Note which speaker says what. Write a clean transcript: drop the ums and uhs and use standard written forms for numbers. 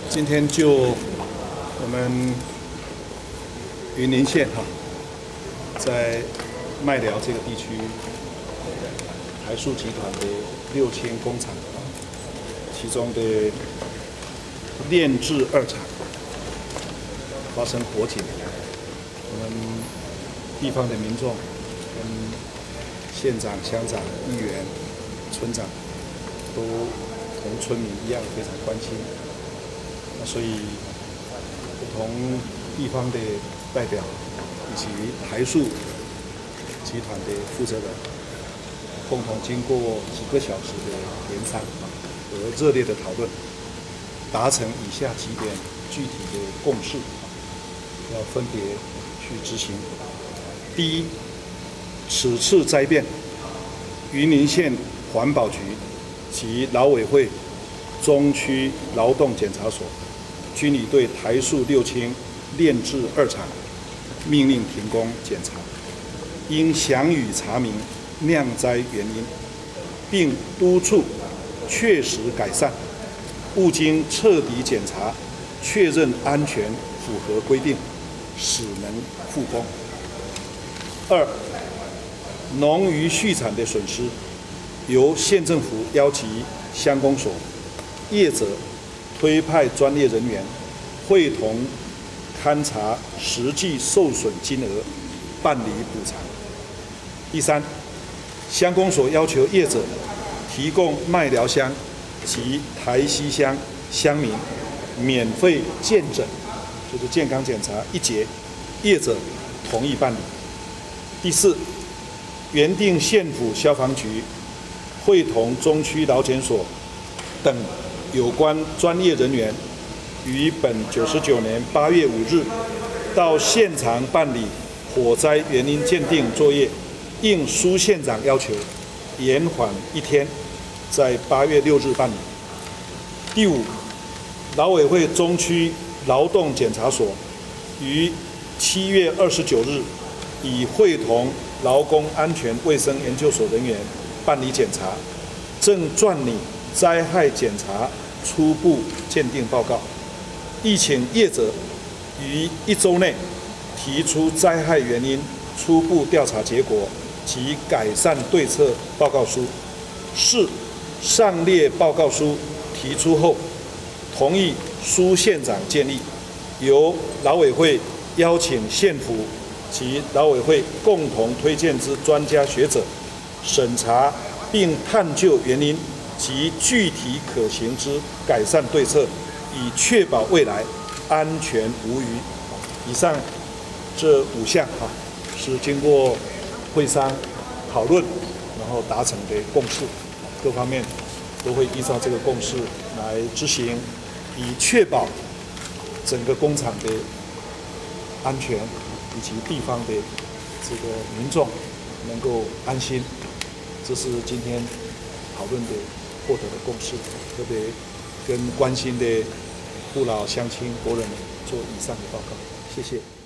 Speaker 1: 今天就我们云林县在麦寮这个地区，台塑集团的6000工厂，其中的炼制2厂发生火警，我们地方的民众跟县长、乡长、议员、村长都同村民一样非常关心。那所以不同地方的代表以及台塑集团的负责人，共同经过几个小时的研商和热烈的讨论，达成以下几点具体的共识，要分别去执行。第一，此次灾变，云林县环保局及劳委会中区劳动检查所均已对台塑6000炼制2厂命令停工检查，应详予查明酿灾原因，并督促确实改善，勿经彻底检查确认安全符合规定，始能复工。2. 农渔畜产的损失，由县政府邀集乡公所、业者推派专业人员，会同勘查实际受损金额，办理补偿。第3，乡公所要求业者提供麦寮乡及台西乡乡民免费健诊，就是健康检查1节，业者同意办理。第4，原定县府消防局会同中区劳检所等有关专业人员，于本99年8月5日到现场办理火灾原因鉴定作业，应苏县长要求延缓1天，在8月6日办理。第5，劳委会中区劳动检查所于7月29日已会同劳工安全卫生研究所人员办理检查，正撰拟灾害检查初步鉴定报告，亦请业者于1周内提出灾害原因初步调查结果及改善对策报告书。4. 上列报告书提出后，同意苏县长建议，由劳委会邀请县府及劳委会共同推荐之专家学者审查并探究原因及具体可行之改善对策，以确保未来安全无虞。以上这5项是经过会商讨论，然后达成的共识，各方面都会依照这个共识来执行，以确保整个工厂的安全以及地方的这个民众能够安心。这是今天讨论的获得的共识，特别跟关心的父老乡亲国人做以上的报告，谢谢。